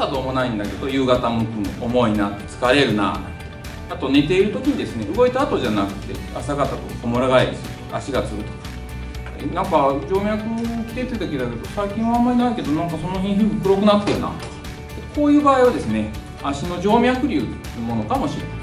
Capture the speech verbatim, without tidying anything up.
朝どうもないんだけど夕方も重いな、疲れるな、あと寝ている時にですね、動いた後じゃなくて朝方とこもら返りするとか足がつるとか、なんか静脈来てて時だけど最近はあんまりないけど、なんかその辺皮膚黒くなってるな、こういう場合はですね、足の静脈瘤というものかもしれない。